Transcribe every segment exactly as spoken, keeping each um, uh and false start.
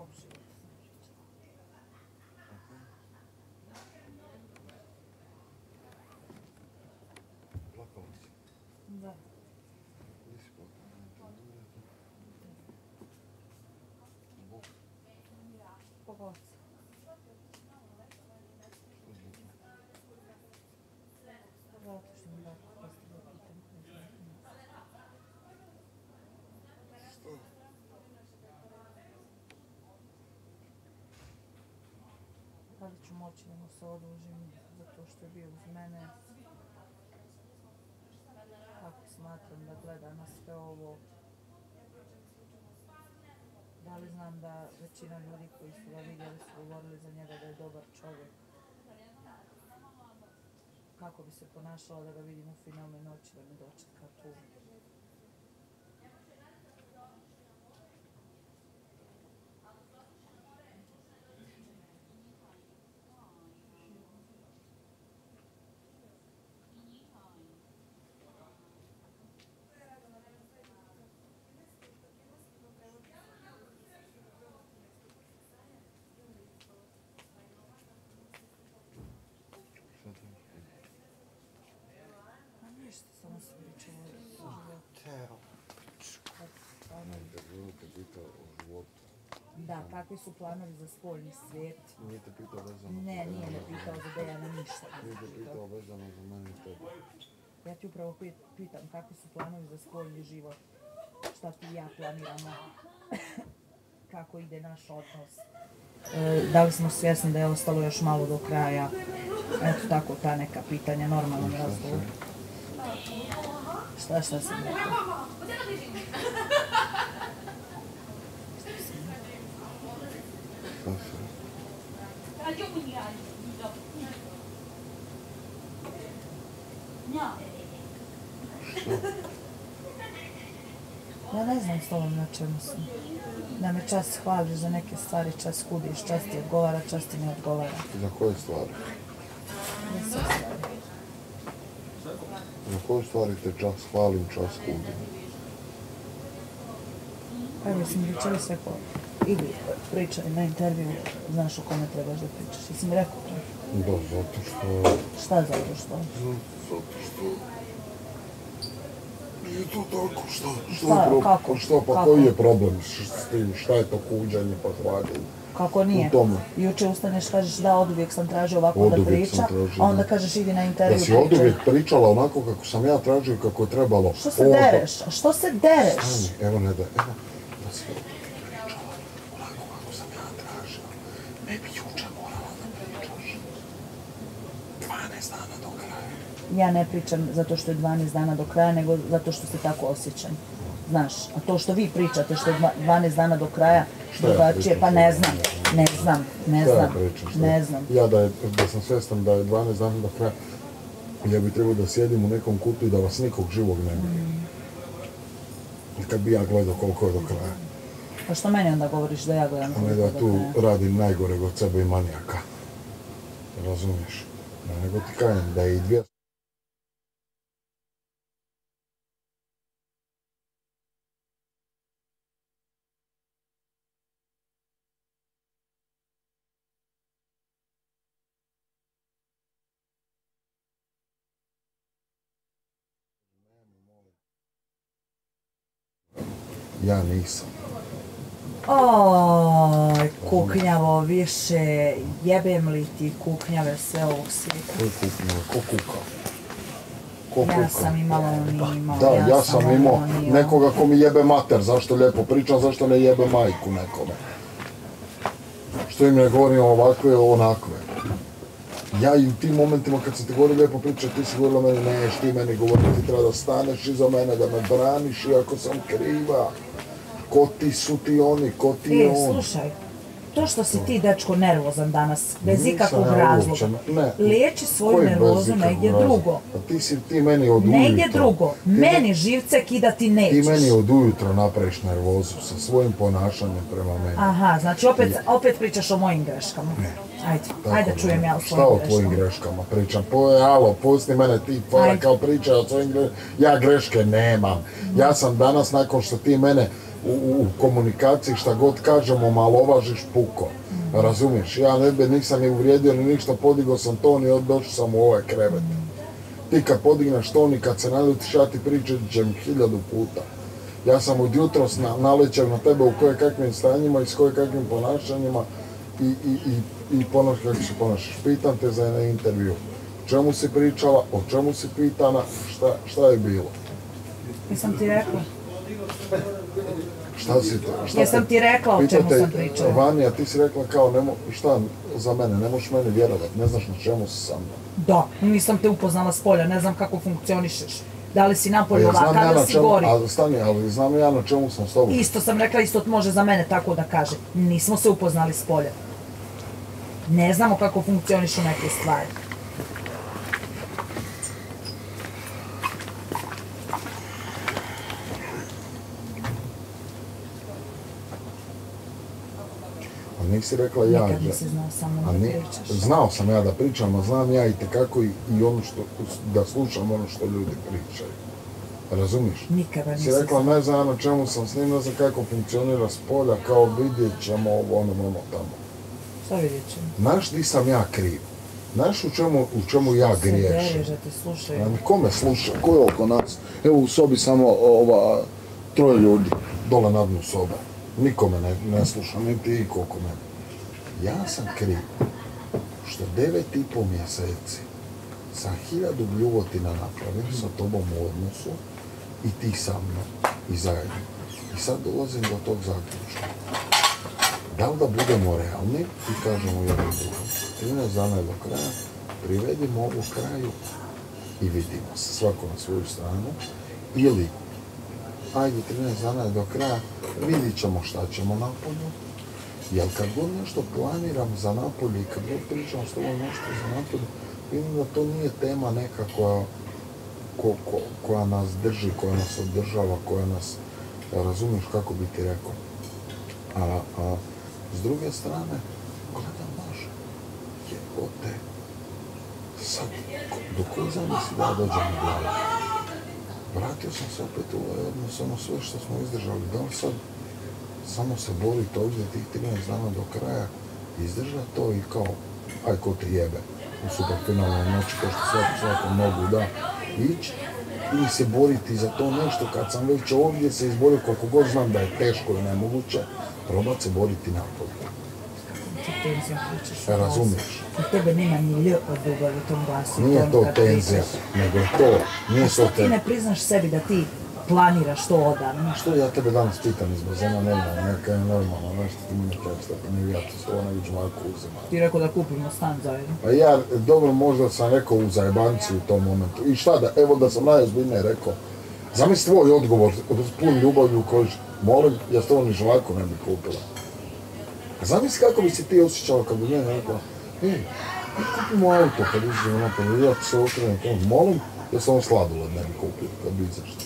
Plakala si? Da. Gdje si plakala? Zbog? Zbog oca. Zato što mi tako postavio pitanje. Što? Da li ću moći da mu se odužim zato što je bio uz mene? Kako smatram da gleda na sve ovo? Da li znam da većina ljudi koji su ga vidjeli su govorili za njega da je dobar čovjek? Kako bi se ponašala da ga vidim u finalnoj noći da me dočeka tu? Ništa, samo sam pričala o životu. Teo. Bilo te pitao o životu. Da, kakvi su planovi za spoljni svijet? Nije te pitao vezano Ne, nije me pitao za Dejana ništa. Nije te pitao vezano za mene i tebe. Ja ti upravo pitam kakvi su planovi za spoljni život. Šta ti i ja planiramo? Kako ide naš odnos? E, da li smo svjesni da je ostalo još malo do kraja? Eto tako, ta neka pitanja, normalno razgovor. Šta, šta sam rekao? Ja ne znam s tobom na čemu sam. Da me čas hvališ za neke stvari, čas kudiš, čas ti odgovara, čas ti ne odgovara. Za koje stvari? Za sve stvari. Za koje stvari te čas hvalim, čas kudim? Pa mislim, večeri sve ko idi pričaj na intervju, znaš o kome trebaš da pričaš. Jesi mi rekao to? Da, zato što... Šta zato što? Zato što... Nije to tako, šta? Šta, kako? Šta, pa koji je problem s tim? Šta je to kuđanje pa hvaljenje? Kako nije? Juče ustaneš, kažeš da, oduvijek sam tražio ovako da priča, a onda kažeš idi na intervju. Da si oduvijek pričala onako kako sam ja tražio, kako je trebalo. Što se dereš? A što se dereš? Stani, evo ne da, evo, da si oduvijek pričala onako kako sam ja tražio. Ne bi juče morala da pričaš. dvanaest dana do kraja. Ja ne pričam zato što je dvanaest dana do kraja, nego zato što se tako osjećam. Znaš, a to što vi pričate što je dvanaest dana do kraja, drugačije, pa ne znam, ne znam, ne znam, ne znam. Ja da sam svjestan da je dvanaest dana do kraja, ja bi trebao da sjedim u nekom kutu i da vas nikog živog ne bi. I kad bi ja gledao koliko je do kraja. Pa što meni onda govoriš da ja gledam koliko je do kraja? A ne da tu radim najgoreg od sebe i manijaka. Razumiješ? Nego ti kajem da je i dvije... Ja nisam. Oj, kuknjavo više, jebem li ti kuknjave sve ovog svijeta? Koji kuknjave? Ko kuka? Ko kuka? Ja sam imala on imao, da, ja sam imao nekoga ko mi jebe mater, zašto lijepo pričam, zašto ne jebe majku nekome. Što im ne govorim ovakve, onakve. Ja i u tim momentima kad sam ti govorio lijepo pričati, ti si govorila meni, neš ti meni govori, ti treba da staneš iza mene, da me braniš iako sam kriva. Ko ti su ti oni, ko ti je on? E, slušaj, to što si ti, dečko, nervozan danas, bez ikakvog razloga, liječi svoju nervozu negdje drugo. A ti si ti meni od ujutro. Negdje drugo. Meni živce kidati nećeš. Ti meni od ujutro napraviš nervozu sa svojim ponašanjem prema meni. Aha, znači opet pričaš o mojim greškama. Ne. Ajde, ajde čujem ja o svojim greškama. greškama. Šta o tvojim greškama pričam? Alo, pusti mene ti fora kao priča o svojim greškama. Ja greške nemam. Ja sam danas, nakon što ti mene u, u komunikaciji šta god kažemo malovažiš puko. Razumiješ? Ja nebe nisam ni uvrijedio ni ništa, podigao sam ton i došao sam u ovaj krevet. Ti kad podigneš ton i kad se naljutiš, ja ti pričat ćem hiljadu puta. Ja sam od jutros na, nalećem na tebe u koje kakvim stanjima i s koje kakvim ponašanjima i, i, i, i ponaš kako se ponašaš. Pitam te za jedan intervju. O čemu si pričala, o čemu si pitana, šta, šta je bilo? Jesam ti rekla? Šta si te? Šta Jesam te, ti rekla o čemu pitate, sam pričala? Vanja, ti si rekla kao, nemo, šta za mene, ne možeš meni vjerovat, ne znaš na čemu si sa mnom. Da, nisam te upoznala s polja, ne znam kako funkcionišeš. Da li si napolje Ja ovak, znam ja kada na si čemu, gori. ali stani, ali znam ja na čemu sam s tobom. Isto sam rekla, isto može za mene tako da kaže. Nismo se upoznali s polja. Ne znamo kako funkcionišu neke stvari. A nisi rekla ja... Nikad nisi znao samo da ni, pričaš. znao sam ja da pričam, a znam ja i tekako i, i ono što, da slušam ono što ljudi pričaju. Razumiješ? Nikada nisi Si rekla, ne znam na čemu sam s njim, ne znam kako funkcionira s polja, kao vidjet ćemo ovo, ono, ono, tamo. Šta vidjet ćemo? Znaš di sam ja kriv? Znaš u čemu, u čemu ja griješim? Se da te slušaju. A kome sluša? Ko je oko nas? Evo u sobi samo ova, troje ljudi, dole na dnu sobe. Nikome ne, ne sluša, niti i koliko mene. Ja sam kriv što devet i pol mjeseci sa hiljadu bljuvotina napravim sa tobom u odnosu i ti sa mnom i zajedno. I sad dolazim do tog zaključka. Da li da budemo realni i kažemo jednom drugom, trinaest dana je do kraja, privedimo ovo kraju i vidimo se, svako na svoju stranu, ili ajde, trinaest dana je do kraja, vidit ćemo šta ćemo napolju, jer kad god nešto planiram za napolje i kad god pričam s tobom nešto za napolje, vidim da to nije tema neka koja, ko, ko, koja nas drži, koja nas održava, koja nas, razumiješ kako bi ti rekao. A, a s druge strane, gledam naše, jebote, sad, do koje zamisli da ja dođem u glavu? Vratio sam se opet u ovaj odnos, ono sve što smo izdržali, da li sad samo se boriti ovdje tih trinaest dana do kraja, izdržati to i kao, aj ko te jebe, u superfinalnoj noći, kao što svako svakom mogu da ići, ili se boriti za to nešto, kad sam već ovdje se izborio koliko god znam da je teško i nemoguće, probat se boriti napolje. Ti tenzija pričaš. E, razumiješ? U tebe nema ni lj od ljubavi u tom glasu. Nije to tenzija, nego je to, nije Što to ti tenzija. ne priznaš sebi da ti planiraš to odavno? Što ja tebe danas pitam iz bazena, ne znam, neka je normalno, nešto ti mi ne kažeš, tako ne ja to svoje neviđu Marku uzima. Ti rekao da kupimo stan zajedno. Pa ja, dobro, možda sam rekao u zajebanci u tom momentu. I šta da, evo da sam najozbiljnije rekao. Zamisli tvoj odgovor, pun ljubavlju koji, molim, ja s to ni žvaku ne bi kupila. A zamisli kako bi se ti osjećala kad bi mene rekla, ej, mi kupimo auto kad izađemo napolje, ja se okrenem tom, molim, ja sam sladoled ne bi kupio kad bi izašli.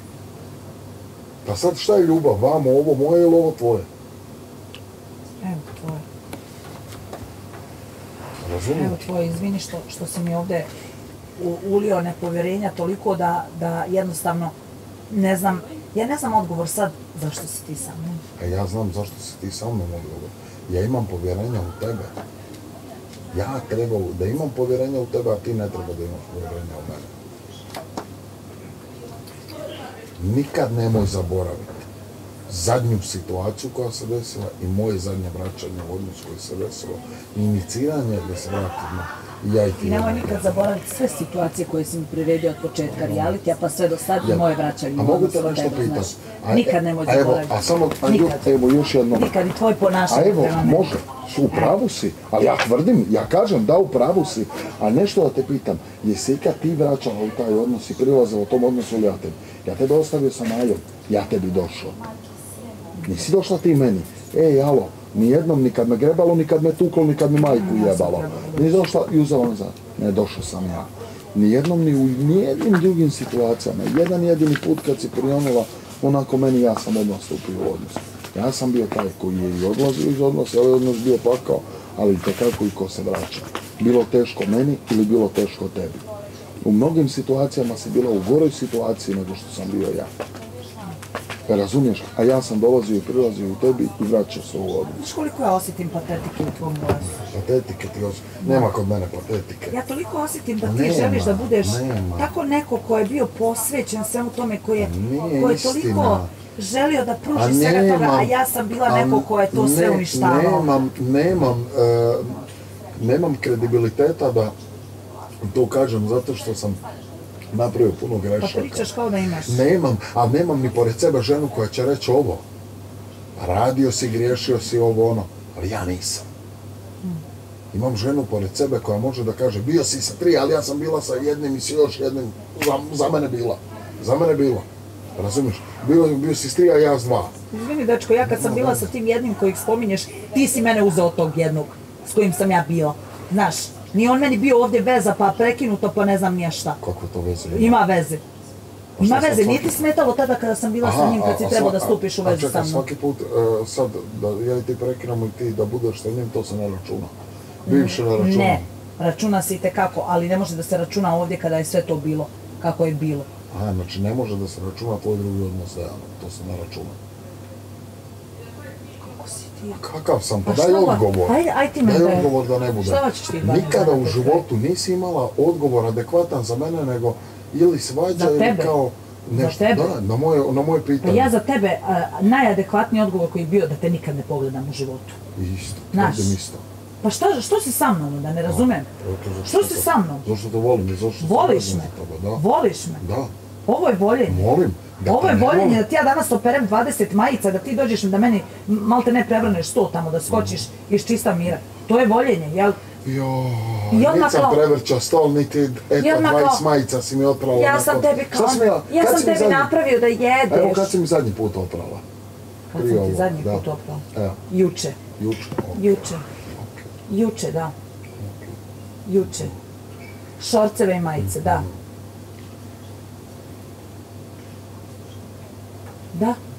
Pa sad šta je ljubav, vamo, ovo moje ili ovo tvoje? Evo tvoje. Razumijem? Evo tvoje, izvini što, što si mi ovdje u- ulio nepovjerenja toliko da, da jednostavno ne znam, ja ne znam odgovor sad zašto si ti sa mnom. A ja znam zašto si ti sa mnom odgovor. Ja imam povjerenja u tebe. Ja treba da imam povjerenja u tebe, a ti ne treba da imaš povjerenja u mene. Nikad nemoj zaboraviti zadnju situaciju koja se desila i moje zadnje vraćanje u odnos koji se desilo i iniciranje da se vratimo i ja i ti. I nemoj nikad zaboraviti sve situacije koje si mi priredio od početka realitija pa sve do sad i Ja. moje vraćanje A u mogu odnos te od nešto tebe, pitat? znaš. A- Nikad nemoj a evo, zaboraviti. a samo, a ju- Nikad. evo još jedno. Nikad i tvoj ponašanje A evo, prema meni. može, u pravu si, ali ja tvrdim, ja kažem da u pravu si, a nešto da te pitam, jesi ikad ti vraćala u taj odnos i prilazila u tom odnosu ili ja tebi? Ja tebe ostavio sa Majom, ja tebi došao. Nisi došla ti meni, ej, alo, nijednom, ni kad me grebalo, ni kad me tuklo, ni kad mi majku jebalo. Nisi došla i uzela nazad. Ne, došao sam ja. Nijednom, ni u nijednim drugim situacijama. Jedan jedini put kad si prionula, onako meni, ja sam odmah stupio u odnos. Ja sam bio taj koji je i odlazio iz odnosa, ali odnos bio pakao, ali tekako i ko se vraća. Bilo teško meni ili bilo teško tebi. U mnogim situacijama si bila u goroj situaciji nego što sam bio ja. Razumiješ? A ja sam dolazio i prilazio u tebi i vraćao se u vodu. Znaš koliko ja osjetim patetike u tvom glasu? Patetike ti osjetim. Nema kod mene patetike. Ja toliko osjetim da ti Nema, želiš da budeš nema. tako neko ko je bio posvećen svemu tome, ko je, Nije ko je istina. toliko želio da A pruži svega toga, a nemam- ja sam bila a neko ko je to sve ne- uništavao. Nemam, nemam, e, nemam kredibiliteta da to kažem zato što sam napravio puno Pa grešaka. pričaš kao da imaš. Nemam, a nemam ni pored sebe ženu koja će reći ovo. Radio si, griješio si, ovo ono, ali ja nisam. Imam ženu pored sebe koja može da kaže bio si sa tri, ali ja sam bila sa jednim i s još jednim, za, za mene bila. Za mene bila. Razumiješ? Bio, bio si s tri, a ja s dva. Izvini, dečko, ja kad sam bila sa tim jednim kojeg spominješ, ti si mene uzeo od tog jednog s kojim sam ja bila. Znaš, nije on meni bio ovdje veza, pa prekinuto, pa ne znam nije šta. Kako to veze ima? Ima veze. Pa Ima šta sad veze, nije svaki- ti smetalo tada kada sam bila sa njim, kad si a trebao sva- da stupiš u a vezu čekaj, sa mnom. svaki put, e, sad, da ja i ti prekinamo i ti da budeš sa njim, to se ne računa. Bivše ne računa. Ne, računa se i tekako, ali ne može da se računa ovdje kada je sve to bilo, kako je bilo. A, znači ne može da se računa tvoj drugi odnos da to se ne računa. Kako si ti? Kakav sam, pa Pa daj šta ba- odgovor. Ajde, aj ti me Daj daj. odgovor da ne bude. Šta hoćeš ti da mi Nikada u date? životu nisi imala odgovor adekvatan za mene, nego ili svađa Za ili tebe? kao nešto. Za tebe? Da, na moje, na moje Pa pitanje. ja za tebe, a, najadekvatniji odgovor koji je bio da te nikad ne pogledam u životu. Isto, Znaš. tvrdim isto. Pa šta, što si sa mnom, da ne razumem? Eto, zašto Što si to- sa mnom? Zašto to volim i zašto se Voliš vezujem me? za toga, da. Voliš me? Da, Ovo je voljenje. volim. Da Ovo te je ne voljenje volim. da ti ja danas operem dvadeset majica, da ti dođeš da meni malte ne prevrneš sto tamo, da skočiš iz čista mira. To je voljenje, jel? Joj, I odmah nisam kao- prevrćao stol, niti I eto, odmah dvadeset kao- majica si mi otprala. Ja sam tebi kao, Sad sam ja, ja kad sam si mi tebi zadnji- napravio da jedeš. Evo kad si mi zadnji put oprala? Kad prije sam ti ovo, zadnji da. put oprala? Evo, Juče, juče. o, juče, ok, juče, da. ok. Juče. Šorceve i majice, da. Da.